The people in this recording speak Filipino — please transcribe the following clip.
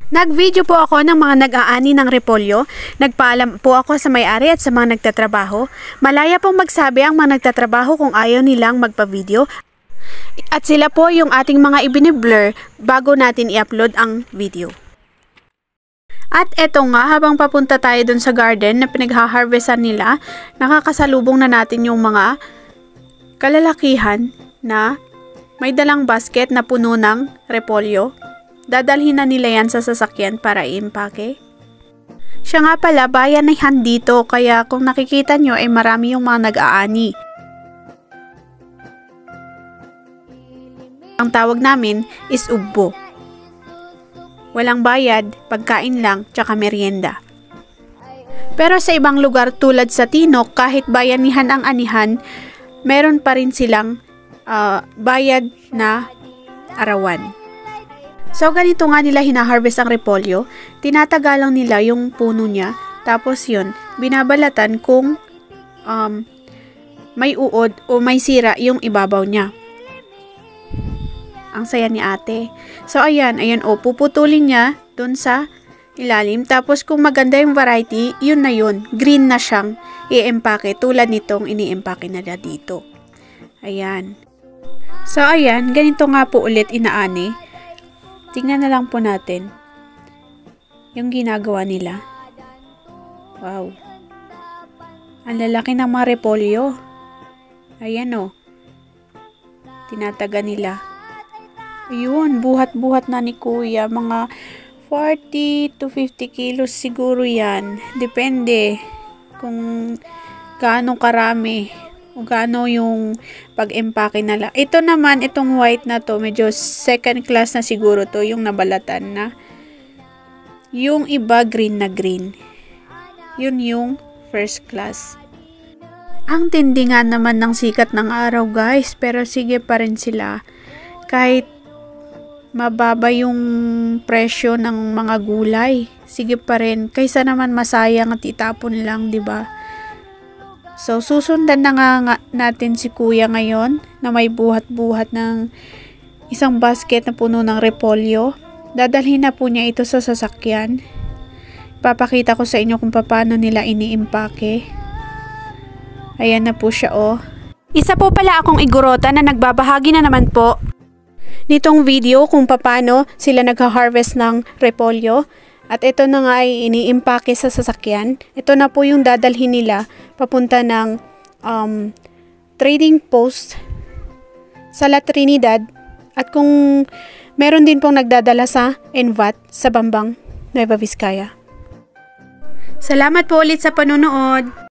Nag-video po ako ng mga nag-aani ng repolyo. Nagpaalam po ako sa may-ari at sa mga nagtatrabaho. Malaya pong magsabi ang mga nagtatrabaho kung ayaw nilang magpa-video. At sila po yung ating mga ibini-blur bago natin i-upload ang video. At eto nga, habang papunta tayo dun sa garden na pinagha-harvestan nila, nakakasalubong na natin yung mga kalalakihan na may dalang basket na puno ng repolyo. Dadalhin na nila yan sa sasakyan para i-impake. Siya nga pala, bayanihan dito, kaya kung nakikita nyo ay marami yung mga nag-aani. Ang tawag namin is ubbo. Walang bayad, pagkain lang, tsaka merienda. Pero sa ibang lugar tulad sa Tinok, kahit bayanihan ang anihan, meron pa rin silang bayad na arawan. So, ganito nga nila hina-harvest ang repolyo. Tinatagalang nila yung puno niya. Tapos yun, binabalatan kung may uod o may sira yung ibabaw niya. Ang saya ni ate. So, ayan, puputulin niya dun sa ilalim. Tapos, kung maganda yung variety, yun na yun. Green na siyang i-empake. Tulad nitong ini-empake nila dito. Ayan. So, ayan, ganito nga po ulit inaani. Tingnan na lang po natin yung ginagawa nila. Wow. Ang lalaki ng mga repolyo. Ayan o. Tinataga nila. Ayun, buhat-buhat na ni kuya. Mga 40 to 50 kilos siguro yan. Depende kung gaano karami o gaano yung pag-empake nila. Ito naman, itong white na to, medyo second class na siguro to, yung nabalatan na. Yung iba, green na green. Yun yung first class. Ang tindi nga naman ng sikat ng araw, guys, pero sige pa rin sila. Kahit mababa yung presyo ng mga gulay, sige pa rin. Kaysa naman masayang at itapon lang, di ba? So, susundan na nga natin si kuya ngayon na may buhat-buhat ng isang basket na puno ng repolyo. Dadalhin na po niya ito sa sasakyan. Papakita ko sa inyo kung paano nila ini-impake. Ayan na po siya, oh. Isa po pala akong igorota na nagbabahagi na naman po nitong video kung paano sila nagha-harvest ng repolyo. At ito na nga ay ini-impake sa sasakyan. Ito na po yung dadalhin nila papunta ng trading post sa La Trinidad. At kung meron din pong nagdadala sa Envat sa Bambang, Nueva Vizcaya. Salamat po ulit sa panonood.